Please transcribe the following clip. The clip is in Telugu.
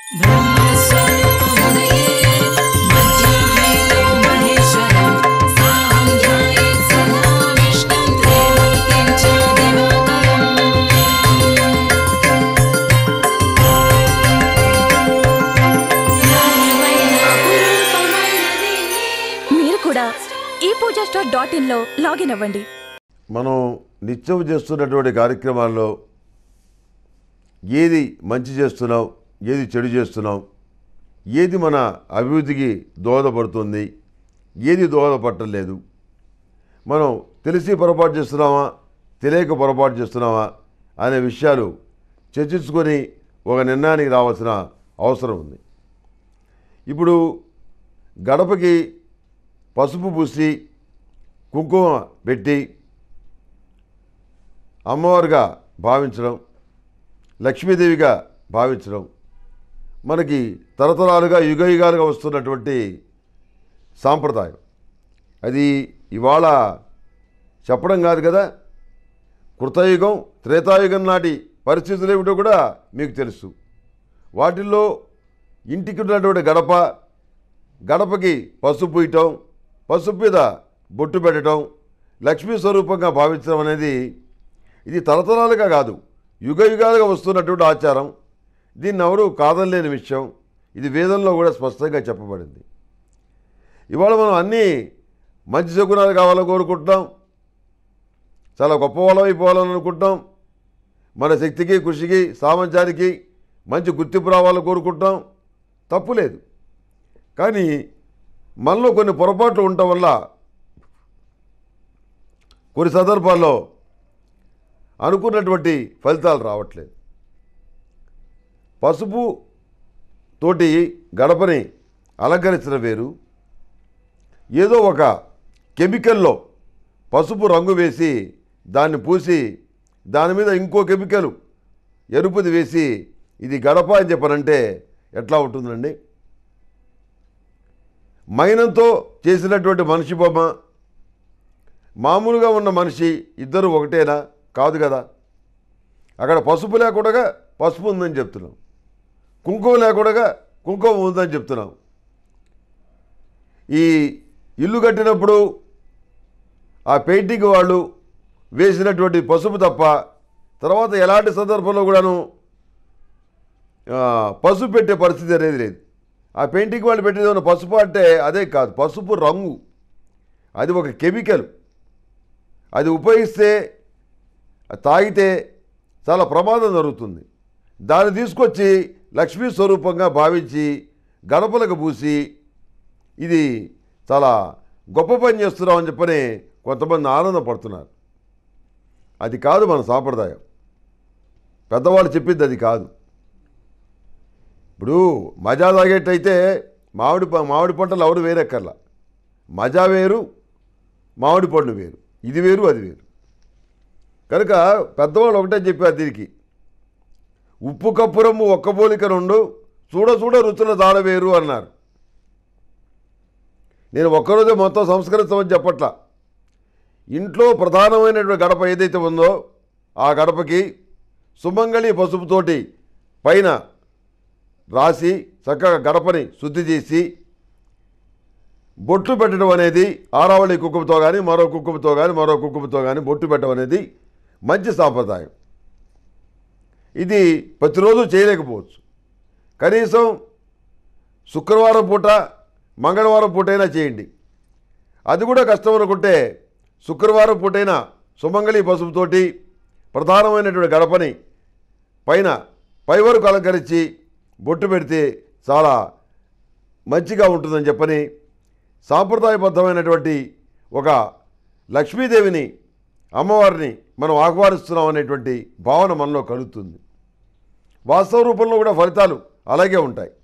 ePooja.in లో లాగిన్ అవ్వండి. మనం నిత్యం చేస్తున్నటువంటి కార్యక్రమాల్లో ఏది మంచి చేస్తున్నాం, ఏది చెడు చేస్తున్నాం, ఏది మన అభివృద్ధికి దోహదపడుతుంది, ఏది దోహదపడలేదు, మనం తెలిసి పొరపాటు చేస్తున్నామా, తెలియక పొరపాటు చేస్తున్నామా అనే విషయాలు చర్చించుకొని ఒక నిర్ణయానికి రావాల్సిన అవసరం ఉంది. ఇప్పుడు గడపకి పసుపు పూసి కుంకుమ పెట్టి అమ్మవారుగా భావించడం, లక్ష్మీదేవిగా భావించడం మనకి తరతరాలుగా యుగయుగాలుగా వస్తున్నటువంటి సాంప్రదాయం. అది ఇవాళ చెప్పడం కాదు కదా. కృతయుగం, త్రేతాయుగం నాటి పరిస్థితులు ఏమిటో కూడా మీకు తెలుసు. వాటిల్లో ఇంటికి ఉన్నటువంటి గడపకి పసుపు పూయటం, పసుపు మీద బొట్టు పెట్టడం, లక్ష్మీ స్వరూపంగా భావించడం అనేది ఇది తరతరాలుగా కాదు, యుగయుగాలుగా వస్తున్నటువంటి ఆచారం. దీన్ని ఎవరు కాదనలేని విషయం. ఇది వేదంలో కూడా స్పష్టంగా చెప్పబడింది. ఇవాళ మనం అన్నీ మంచి శకునాలు కావాలని కోరుకుంటున్నాం, చాలా గొప్ప వాళ్ళం అయిపోవాలని అనుకుంటాం, మన శక్తికి, కృషికి, సామర్థ్యానికి మంచి గుర్తింపు రావాలని కోరుకుంటాం. తప్పు లేదు. కానీ మనలో కొన్ని పొరపాట్లు ఉండటం వల్ల కొన్ని సందర్భాల్లో అనుకున్నటువంటి ఫలితాలు రావట్లేదు. పసుపు తోటి గడపని అలంకరించడం వేరు, ఏదో ఒక కెమికల్లో పసుపు రంగు వేసి దాన్ని పూసి దాని మీద ఇంకో కెమికల్ ఎరుపుది వేసి ఇది గడప అని చెప్పనంటే ఎట్లా ఉంటుందండి? మైనంతో చేసినటువంటి మనిషి బొమ్మ, మామూలుగా ఉన్న మనిషి ఇద్దరు ఒకటేనా? కాదు కదా. అక్కడ పసుపు లేకుండా పసుపు ఉందని చెప్తున్నాం, కుంకుమ లేకుండా కుంకుమ ఉందని చెప్తున్నాం. ఈ ఇల్లు కట్టినప్పుడు ఆ పెయింటింగ్ వాళ్ళు వేసినటువంటి పసుపు తప్ప తర్వాత ఎలాంటి సందర్భంలో కూడాను పసుపు పెట్టే పరిస్థితి అనేది లేదు. ఆ పెయింటింగ్ వాళ్ళు పెట్టేది ఉన్న పసుపు అంటే అదే కాదు, పసుపు రంగు. అది ఒక కెమికల్. అది ఉపయోగిస్తే, తాగితే చాలా ప్రమాదం జరుగుతుంది. దాన్ని తీసుకొచ్చి లక్ష్మీ స్వరూపంగా భావించి గడపలకు పూసి ఇది చాలా గొప్ప పని చేస్తున్నామని చెప్పని కొంతమంది ఆనందపడుతున్నారు. అది కాదు మన సాంప్రదాయం. పెద్దవాళ్ళు చెప్పింది అది కాదు. ఇప్పుడు మజా తాగేటైతే మామిడి పంటలు ఎవరు వేరెక్కర్లా. మజా వేరు, మామిడి పండు వేరు, ఇది వేరు అది వేరు. కనుక పెద్దవాళ్ళు ఒకటే చెప్పారు దీనికి, ఉప్పు కప్పురమ్ము ఒక్క పోలిక నుండు చూడ రుచుల దాడ వేరు అన్నారు. నేను ఒక్కరోజే మొత్తం సంస్కరించమని చెప్పట్లా. ఇంట్లో ప్రధానమైనటువంటి గడప ఏదైతే ఉందో ఆ గడపకి సుమంగళి పసుపుతోటి పైన రాసి చక్కగా గడపని శుద్ధి చేసి బొట్లు పెట్టడం అనేది ఆరావళి కుంకుమతో కానీ మరో కుంకుమతో కానీ బొట్టు పెట్టడం అనేది మంచి సాంప్రదాయం. ఇది ప్రతిరోజు చేయలేకపోవచ్చు. కనీసం శుక్రవారం పూట, మంగళవారం పూటైనా చేయండి. అది కూడా కష్టం అనుకుంటే శుక్రవారం పూటైనా సుమంగళి పసుపుతోటి ప్రధానమైనటువంటి గడపని పై వరకు అలంకరించి బొట్టు పెడితే చాలా మంచిగా ఉంటుందని చెప్పని సాంప్రదాయబద్ధమైనటువంటి ఒక లక్ష్మీదేవిని, అమ్మవారిని మనం ఆహ్వానిస్తున్నాం అనేటువంటి భావన మనలో కలుగుతుంది. వాస్తవ రూపంలో కూడా ఫలితాలు అలాగే ఉంటాయి.